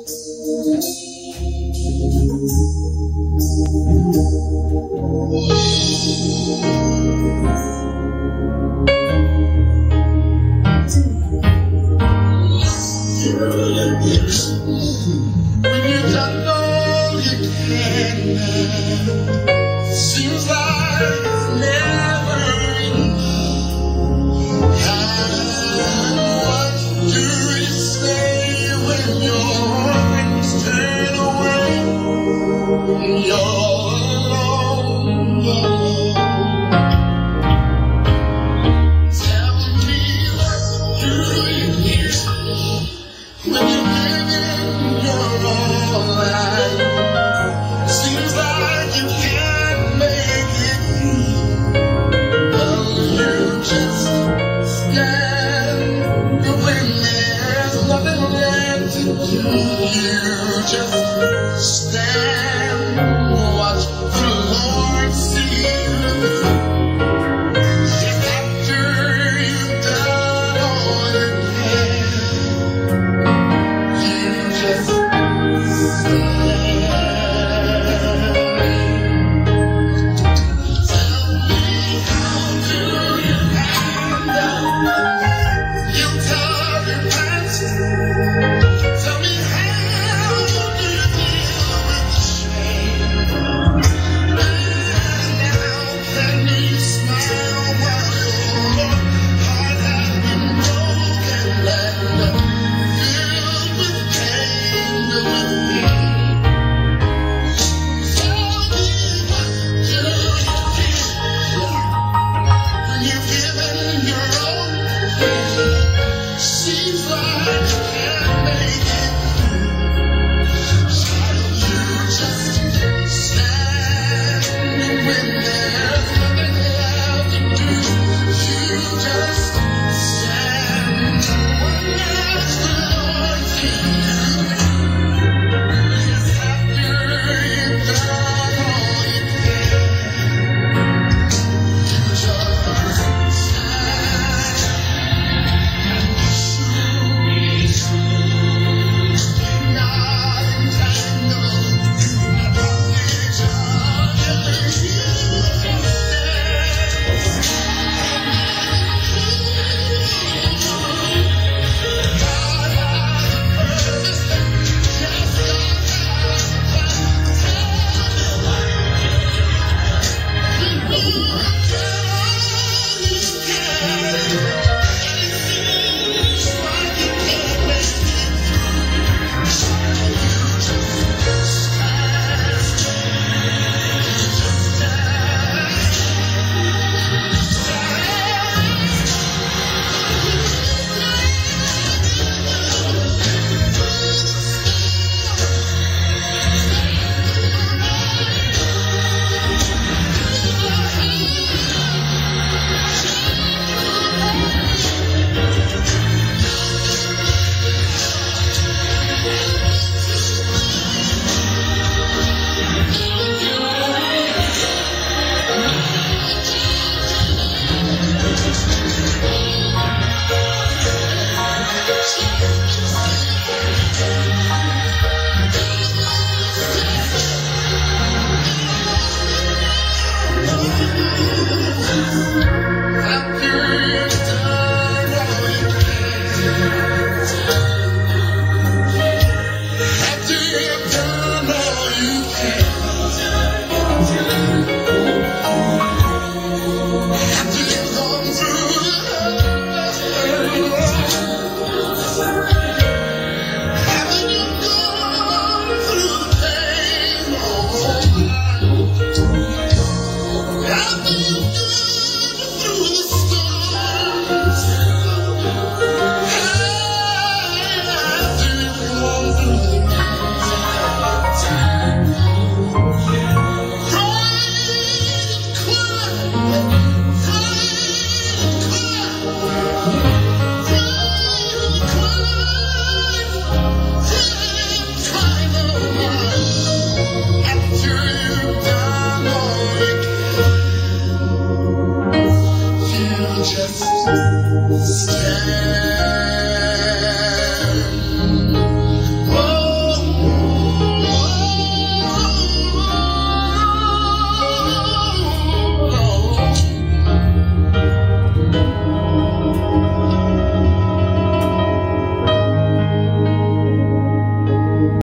Seems like it's never enough. And what do you say when your things turn away? You're alone. Tell me, what do you hear when you're giving your all life? Seems like you can't make it through. Well, you just stand when there's nothing left to do. You just stand, watch the Lord see you through. Just after you've done all you can, you just stand. Just stand.